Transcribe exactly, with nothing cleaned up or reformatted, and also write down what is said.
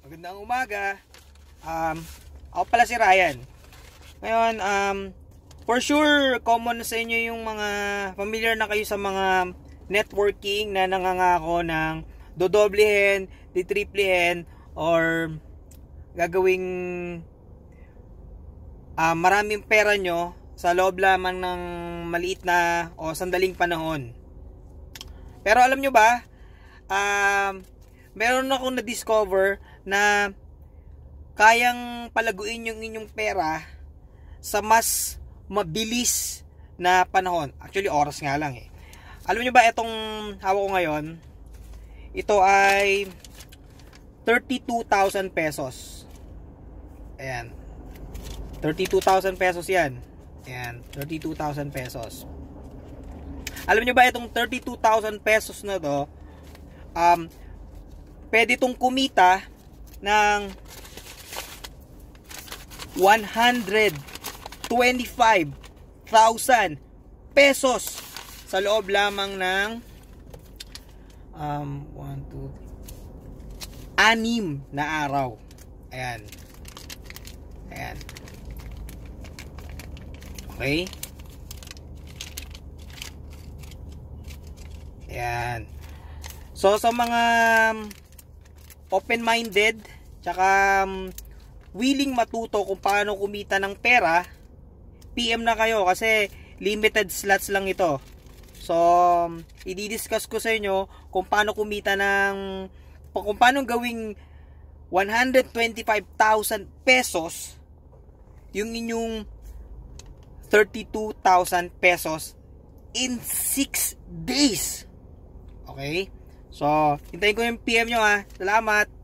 Magandang umaga. Um, ako pala si Ryan. Ngayon, um, for sure, common sa inyo yung mga familiar na kayo sa mga networking na nangangako ng dodoblehin, ditriplihin, or gagawing uh, maraming pera nyo sa loob lamang ng maliit na o sandaling panahon. Pero alam nyo ba, um, meron akong na-discover na kayang palaguin yung inyong pera sa mas mabilis na panahon. Actually, oras nga lang eh. Alam nyo ba, itong hawak ko ngayon, ito ay thirty-two thousand pesos. Ayan. thirty-two thousand pesos yan. Ayan. thirty-two thousand pesos. Alam nyo ba, itong thirty-two thousand pesos na to, um, pwede itong kumita ng one hundred twenty-five thousand pesos sa loob lamang ng um, one, two, anim na araw. Ayan. Ayan. Okay. Ayan. So, sa mga open-minded, tsaka um, willing matuto kung paano kumita ng pera, P M na kayo kasi limited slots lang ito. So, um, i-discuss ko sa inyo kung paano kumita ng, kung paano gawing one hundred twenty-five thousand pesos yung inyong thirty-two thousand pesos in six days. Okay? So, hintayin ko yung P M nyo ha. Salamat!